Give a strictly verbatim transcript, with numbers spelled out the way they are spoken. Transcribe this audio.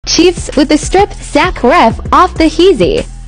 Chiefs with the strip sack ref off the Heezy.